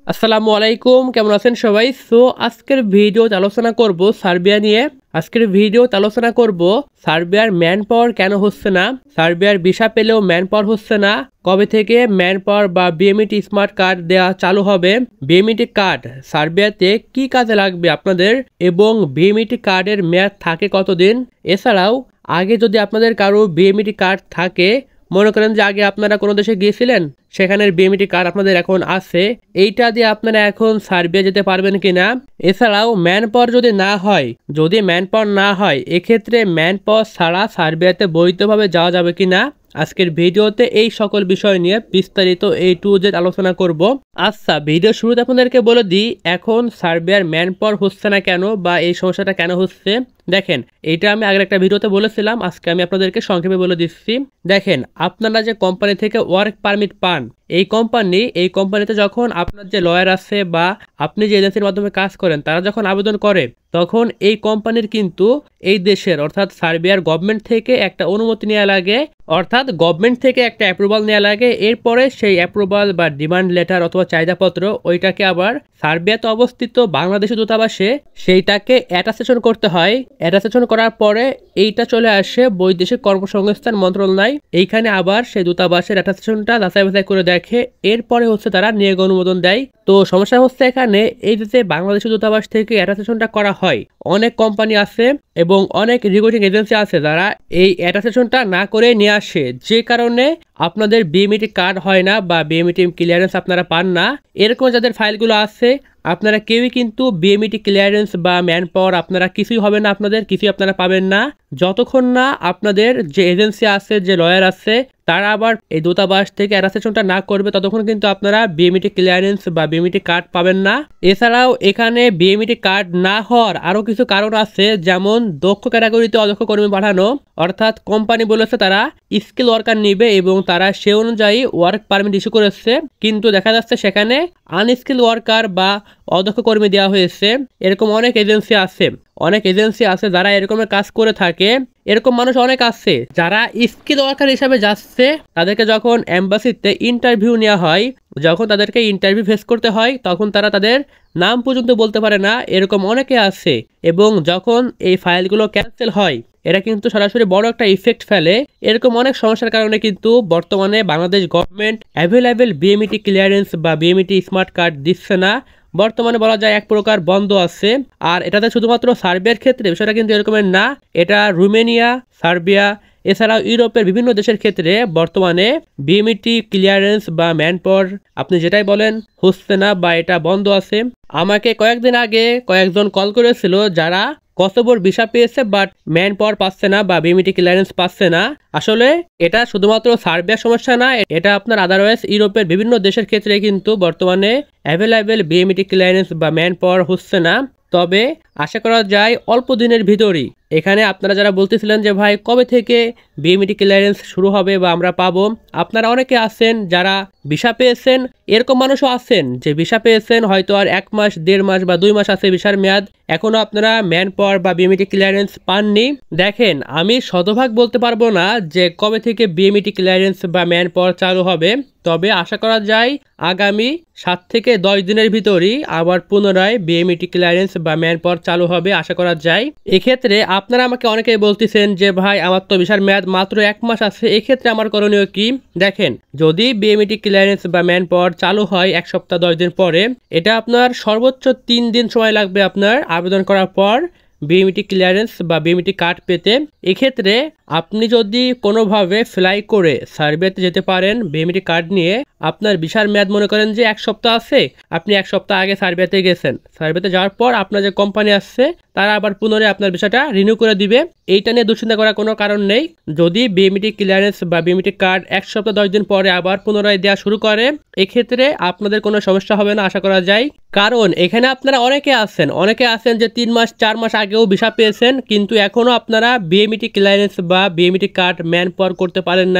আসসালামু আলাইকুম, কেমন আছেন সবাই? সো আজকের ভিডিওতে আলোচনা করব সার্বিয়া নিয়ে। আজকের ভিডিওতে আলোচনা করব সার্বিয়ার ম্যান পাওয়ার কেন হচ্ছে না, সার্বিয়ার ভিসা পেলেও ম্যান পাওয়ার হচ্ছে না, কবে থেকে ম্যান পাওয়ার বা বিএমইটি স্মার্ট কার্ড দেওয়া চালু হবে, বিএমইটি কার্ড সার্বিয়াতে কি কাজে লাগবে আপনাদের এবং বিএমইটি কার্ডের মেয়াদ থাকে কতদিন। এছাড়াও আগে যদি আপনাদের কারো বিএমইটি কার্ড থাকে, মনে করেন যে আগে আপনারা কোনো দেশে গিয়েছিলেন, সেখানের বিএমইটি কার্ড আপনাদের এখন আছে, এইটা দিয়ে আপনারা এখন সার্বিয়া যেতে পারবেন কিনা। এছাড়াও ম্যান পাওয়ার যদি না হয়, যদি ম্যান পাওয়ার না হয়, এক্ষেত্রে ম্যান পাওয়ার ছাড়া সার্বিয়াতে বৈধভাবে যাওয়া যাবে কিনা। আজকের ভিডিওতে এই সকল বিষয় নিয়ে বিস্তারিত A to Z আলোচনা করব। আচ্ছা, ভিডিও শুরুতে আপনাদেরকে বলে দিই এখন সার্বিয়ার ম্যান পাওয়ার হচ্ছে না কেন বা এই সমস্যাটা কেন হচ্ছে। দেখেন, এটা আমি আগের একটা ভিডিওতে বলেছিলাম, আজকে আমি আপনাদেরকে সংক্ষেপে বলে দিচ্ছি। দেখেন, আপনারা যে কোম্পানি থেকে ওয়ার্ক পারমিট পান, এই কোম্পানিতে যখন আপনার যে লয়ার আছে বা আপনি যে এজেন্সির মাধ্যমে কাজ করেন, তারা যখন আবেদন করে, তখন এই কোম্পানির কিন্তু এই দেশের অর্থাৎ সার্বিয়ার গভর্নমেন্ট থেকে একটা অনুমতি নেওয়া লাগে, অর্থাৎ গভর্নমেন্ট থেকে একটা অ্যাপ্রুভাল নেওয়া লাগে। এরপরে সেই অ্যাপ্রুভাল বা ডিমান্ড লেটার অথবা চাহিদাপত্র ওইটাকে আবার সার্বিয়াতে অবস্থিত বাংলাদেশি দূতাবাসে সেইটাকে অ্যাটাস্টেশন করতে হয়। অ্যাটাস্টেশন করার পরে এইটা চলে আসে বৈদেশিক কর্মসংস্থান মন্ত্রণালয়, এইখানে আবার সেই দূতাবাসের অ্যাটাস্টেশনটা যাচাই বাছাই করে দেখে, এরপরে হচ্ছে তারা নিয়োগ অনুমোদন দেয়। তো সমস্যা হচ্ছে এখানে এই যে বাংলাদেশি দূতাবাস থেকে অ্যাটাস্টেশনটা করা হয়, অনেক কোম্পানি আছে এবং অনেক রিক্রুটিং এজেন্সি আছে যারা এই অ্যাটাস্টেশনটা না করে নিয়ে আসে, যে কারণে আপনাদের বিএমইটি কার্ড হয় না বা বিএমইটি ক্লিয়ারেন্স আপনারা পান না। এরকম যাদের ফাইলগুলো আছে, আপনারা কেউই কিন্তু বিএমইটি ক্লিয়ারেন্স বা ম্যান পাওয়ার আপনারা কিছুই হবে না, আপনাদের কিছুই আপনারা পাবেন না যতক্ষণ না আপনাদের যে এজেন্সি আছে, যে লয়ার আছে, তারা আবার এই দূতাবাস থেকে অ্যাটাস্টেশনটা না করবে, ততক্ষণ কিন্তু আপনারা বিএমইটি ক্লিয়ারেন্স বা বিএমইটি কার্ড পাবেন না। এছাড়াও এখানে বিএমইটি কার্ড না হওয়ার আরও কিছু কারণ আছে, যেমন দক্ষ ক্যাটাগরিতে অদক্ষ কর্মী পাঠানো, অর্থাৎ কোম্পানি বলেছে তারা স্কিল ওয়ার্কার নিবে এবং তারা সে অনুযায়ী ওয়ার্ক পারমিট ইস্যু করেছে, কিন্তু দেখা যাচ্ছে সেখানে আনস্কিল ওয়ার্কার বা অদক্ষ কর্মী দেওয়া হয়েছে। এরকম অনেক এজেন্সি আছে যারা এরকমের কাজ করে থাকে। এরকম মানুষ অনেক আছে যারা স্কিল ওয়ার্কার হিসাবে যাচ্ছে, তাদেরকে যখন এম্বাসিতে ইন্টারভিউ নেওয়া হয়, যখন তাদেরকে ইন্টারভিউ ফেস করতে হয়, তখন তারা তাদের নাম পর্যন্ত বলতে পারে না, এরকম অনেকে আছে। এবং যখন এই ফাইলগুলো ক্যান্সেল হয়, এরা কিন্তু সরাসরি বড় একটা ইফেক্ট ফেলে। এরকম অনেক সমস্যার কারণে কিন্তু বর্তমানে Bangladesh government available BMET clearance বা বিএমইটি স্মার্ট কার্ড দিচ্ছে না, বর্তমানে বলা যায় এক প্রকার বন্ধ আছে। আর এটাতে শুধুমাত্র সার্বিয়ার ক্ষেত্রে বিষয়টা কিন্তু এরকমের না, এটা রোমানিয়া, সার্বিয়া, এছাড়াও ইউরোপের বিভিন্ন দেশের ক্ষেত্রে বর্তমানে বিএমইটি ক্লিয়ারেন্স বা ম্যান পাওয়ার আপনি যেটাই বলেন হচ্ছে না বা এটা বন্ধ আছে। আমাকে কয়েকদিন আগে কয়েকজন কল করেছিল যারা কসোভোর ভিসা পেয়েছে বাট ম্যান পাওয়ার পাচ্ছে না বা বিএমইটি ক্লিয়ারেন্স পাচ্ছে না। আসলে এটা শুধুমাত্র সার্বিয়ার সমস্যা না, এটা আপনার আদারওয়াইজ ইউরোপের বিভিন্ন দেশের ক্ষেত্রে কিন্তু বর্তমানে অ্যাভেলেবেল বিএমইটি ক্লিয়ারেন্স বা ম্যান পাওয়ার হচ্ছে না। তবে আশা করা যায় অল্প দিনের ভিতরই। এখানে আপনারা যারা বলতেছিলেন যে ভাই কবে থেকে বিএমইটি ক্লিয়ারেন্স শুরু হবে বা আমরা পাবো, আপনারা অনেকে আছেন যারা ভিসা পেয়েছেন, এরকম মানুষও আছেন যে ভিসা পেয়েছেন হয়তো আর 1 মাস, 1.5 মাস বা 2 মাস আছে ভিসার মেয়াদ, এখনো আপনারা ম্যান পাওয়ার বা বিএমইটি ক্লিয়ারেন্স পাননি। দেখেন, আমি শতভাগ বলতে পারবো না যে কবে থেকে বিএমইটি ক্লিয়ারেন্স বা ম্যান পাওয়ার চালু হবে, তবে আশা করা যায় আগামী 7 থেকে 10 দিনের ভিতরই আবার পুনরায় বিএমইটি ক্লিয়ারেন্স বা ম্যান পাওয়ার চালু হবে আশা করা যায়। এক্ষেত্রে আপনারা আমাকে অনেকেই বলতেছেন যে ভাই আমার তো ভিসার মেয়াদ মাত্র 1 মাস আছে, এক্ষেত্রে আমার করণীয় কি। দেখেন, যদি বিএমইটি ক্লিয়ারেন্স বা ম্যান পাওয়ার চালু হয় 1 সপ্তাহ 10 দিন পরে, এটা আপনার সর্বোচ্চ 3 দিন সময় লাগবে আপনার আবেদন করার পর বিএমইটি ক্লিয়ারেন্স বা বিএমইটি কার্ড পেতে। এক্ষেত্রে আপনি যদি কোনোভাবে ফ্লাই করে সার্বিয়াতে যেতে পারেন বিএমইটি কার্ড নিয়ে, আপনার ভিসার মেয়াদ মনে করেন যে 1 সপ্তাহ আছে, আপনি 1 সপ্তাহ আগে সার্বিয়াতে গেছেন, সার্বিয়াতে যাওয়ার পর আপনার যে কোম্পানি আসছে তারা আবার পুনরায় আপনার ভিসাটা রিনিউ করে দিবে। এইটা নিয়ে দুশ্চিন্তা করার কোনো কারণ নেই। যদি বিএমইটি ক্লিয়ারেন্স বা বিএমইটি কার্ড 1 সপ্তাহ 10 দিন পরে আবার পুনরায় দেওয়া শুরু করে, এক্ষেত্রে আপনাদের কোনো সমস্যা হবে না আশা করা যায়। কারণ এখানে আপনারা অনেকে আছেন যে 3 মাস 4 মাস আগেও ভিসা পেয়েছেন, কিন্তু এখনও আপনারা বিএমইটি ক্লিয়ারেন্স বা বিএমইটি কার্ড ম্যান পাওয়ার করতে পারেন নাই।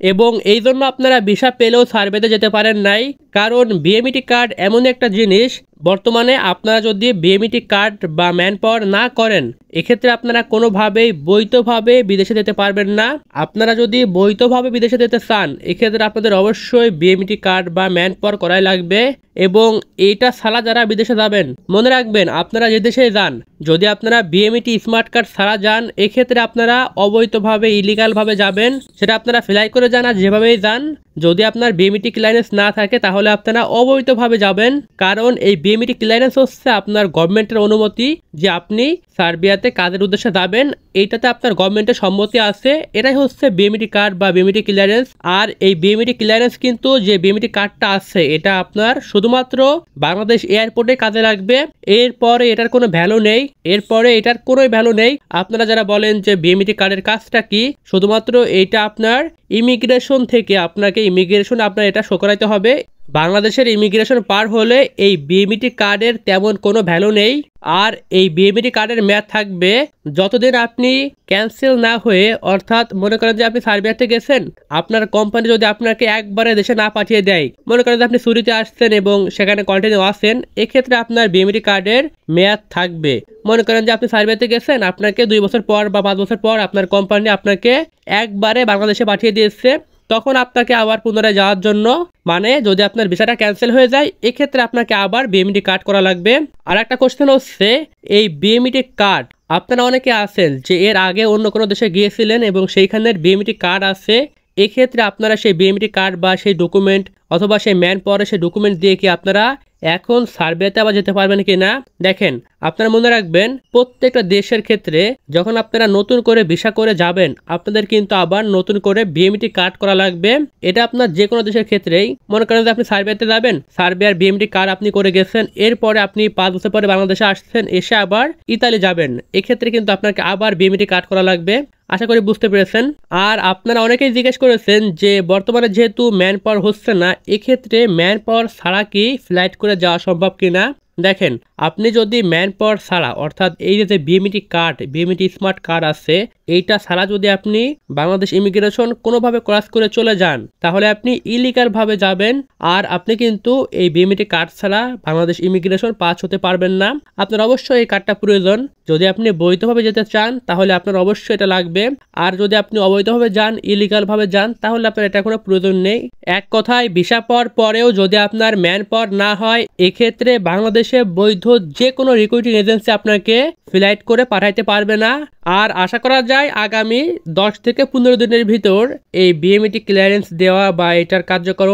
এবং এই জন্য আপনারা ভিসা পেলেও সার্ভেতে যেতে পারেন নাই, কারণ বিএমইটি কার্ড এমন একটা জিনিস বর্তমানে আপনারা যদি বিএমইটি কার্ড বা ম্যান পাওয়ার না করেন এক্ষেত্রে আপনারা কোনোভাবেই বৈধভাবে বিদেশে যেতে পারবেন না। আপনারা যদি বৈধভাবে বিদেশে যেতে চান এক্ষেত্রে আপনাদের অবশ্যই বিএমইটি কার্ড বা ম্যান পাওয়ার করাই লাগবে। এবং এইটা ছাড়া যারা বিদেশে যাবেন মনে রাখবেন আপনারা যে দেশে যান যদি আপনারা বিএমইটি স্মার্ট কার্ড ছাড়া যান এক্ষেত্রে আপনারা অবৈধভাবে ইলিগালভাবে যাবেন, সেটা আপনারা ফ্লাই করে যান আর যেভাবেই যান। যদি আপনার বিএমইটি ক্লিয়ারেন্স না থাকে তাহলে আপনারা অবৈধভাবে যাবেন, কারণ এই বিএমইটি ক্লিয়ারেন্স হচ্ছে আপনার গভর্নমেন্টের অনুমতি যে আপনি সার্বিয়াতে কাজের উদ্দেশ্যে যাবেন, এইটাতে আপনার গভর্নমেন্টের সম্মতি আছে। এটাই হচ্ছে বিএমইটি কার্ড বা বিএমইটি ক্লিয়ারেন্স। আর এই বিএমইটি ক্লিয়ারেন্স কিন্তু যে বিএমইটি কার্ডটা আছে এটা আপনার শুধুমাত্র বাংলাদেশ এয়ারপোর্টে কাজে লাগবে, এরপরে এটার কোনো ভ্যালু নেই, এরপরে এটার কোনো ভ্যালু নেই। আপনারা যারা বলেন যে বিএমইটি কার্ডের কাজটা কি, শুধুমাত্র এইটা আপনার ইমিগ্রেশন থেকে আপনাকে ইমিগ্রেশন আপনার এটা শো করাইতে হবে। বাংলাদেশের ইমিগ্রেশন পার হলে এই বিএমইটি কার্ডের তেমন কোনো ভ্যালু নেই। আর এই বিএমইটি কার্ডের মেয়াদ থাকবে যতদিন আপনি ক্যান্সেল না হয়ে, অর্থাৎ মনে করেন যে আপনি সার্বিয়াতে গেছেন, আপনার কোম্পানি যদি আপনাকে একবারে দেশে না পাঠিয়ে দেয়, মনে করেন যে আপনি ছুটিতে আসছেন এবং সেখানে কন্টিনিউ আছেন, এক্ষেত্রে আপনার বিএমইটি কার্ডের মেয়াদ থাকবে। মনে করেন যে আপনি সার্বিয়াতে গেছেন, আপনাকে 2 বছর পর বা 5 বছর পর আপনার কোম্পানি আপনাকে একবারে বাংলাদেশে পাঠিয়ে দিয়েছে, তখন আপনাকে আবার পুনরায় যাওয়ার জন্য, মানে যদি আপনার ভিসাটা ক্যান্সেল হয়ে যায় এক্ষেত্রে আপনাকে আবার বিএমইটি কার্ড করা লাগবে। আর একটা কোশ্চেন হচ্ছে এই বিএমইটি কার্ড আপনারা অনেকে আছেন যে এর আগে অন্য কোনো দেশে গিয়েছিলেন এবং সেইখানের বিএমইটি কার্ড আছে, এক্ষেত্রে আপনারা সেই বিএমইটি কার্ড বা সেই ডকুমেন্ট অথবা সেই ম্যান পাওয়ারের সেই ডকুমেন্ট দিয়ে কি আপনারা এখন সার্বিয়াতে আবার যেতে পারবেন কিনা। দেখেন আপনারা মনে রাখবেন প্রত্যেকটা দেশের ক্ষেত্রে যখন আপনারা নতুন করে ভিসা করে যাবেন আপনাদের কিন্তু আবার নতুন করে বিএমইটি কার্ড করা লাগবে। এটা আপনার যে কোনো দেশের ক্ষেত্রেই, মনে করেন যে আপনি সার্বিয়াতে যাবেন, সার্বিয়ার বিএমইটি কার্ড আপনি করে গেছেন, এরপরে আপনি 5 বছর পরে বাংলাদেশে আসছেন, এসে আবার ইতালি যাবেন, এক্ষেত্রে কিন্তু আপনাকে আবার বিএমইটি কার্ড করা লাগবে। আশা করি বুঝতে পেরেছেন। আর আপনারা অনেকেই জিজ্ঞেস করেছেন যে বর্তমানে যেহেতু ম্যান পাওয়ার হচ্ছে না এক্ষেত্রে ম্যান পাওয়ার ছাড়া কি ফ্লাইট করে যাওয়া সম্ভব কিনা। দেখেন আপনি যদি ম্যান পাওয়ার ছাড়া, অর্থাৎ এই যে BMET card, BMET smart card আছে, এইটা ছাড়া যদি আপনি বাংলাদেশ ইমিগ্রেশন কোনোভাবে ক্রস করে চলে যান তাহলে আপনি ইলিগাল ভাবে যাবেন। আর আপনি কিন্তু এই বিএমইটি কার্ড ছাড়া বাংলাদেশ ইমিগ্রেশন পাস হতে পারবেন না। আপনার অবশ্যই এই কার্ডটা প্রয়োজন। যদি আপনি বৈধভাবে যেতে চান তাহলে আপনার অবশ্যই এটা লাগবে। আর যদি আপনি অবৈধভাবে যান, ইলিগাল ভাবে যান, তাহলে আপনার এটা কোনো প্রয়োজন নেই। এক কথায় ভিসা পাওয়ার পরেও যদি আপনার ম্যান পাওয়ার না হয় এক্ষেত্রে বাংলাদেশে বৈধ যে কোনো রিক্রুটিং এজেন্সি আপনাকে ফ্লাইট করে পাঠাইতে পারবে না। আর আশা করা যায় আগামী 10 থেকে 15 দিনের ভিতর এই বিএমইটি ক্লিয়ারেন্স দেওয়া বা এটার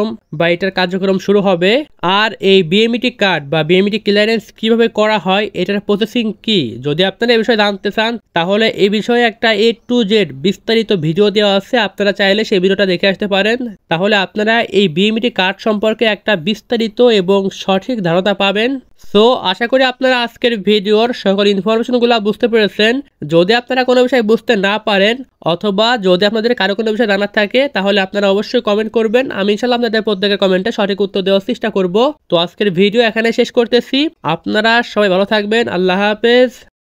কার্যক্রম শুরু হবে। আর এই বিএমইটি কার্ড বা বিএমইটি ক্লিয়ারেন্স কিভাবে করা হয়, এটার প্রসেসিং কি, যদি আপনারা এই বিষয়ে জানতে চান তাহলে এই বিষয়ে একটা A to Z বিস্তারিত ভিডিও দেওয়া আছে, আপনারা চাইলে সেই ভিডিওটা দেখে আসতে পারেন। তাহলে আপনারা এই বিএমইটি কার্ড সম্পর্কে একটা বিস্তারিত এবং সঠিক ধারণা পাবেন। সো আশা করি আপনারা আজকের ভিডিওর সকল ইনফরমেশনগুলো বুঝতে পেরেছেন। যদি আপনারা কোনো বিষয় বুঝতে না পারেন অথবা যদি আপনাদের কারো কোনো বিষয় জানার থাকে তাহলে আপনারা অবশ্যই কমেন্ট করবেন। আমি ইনশাআল্লাহ আপনাদের প্রত্যেকের কমেন্টে সঠিক উত্তর দেওয়ার চেষ্টা করব। তো আজকের ভিডিও এখানে শেষ করতেছি। আপনারা সবাই ভালো থাকবেন। আল্লাহ হাফেজ।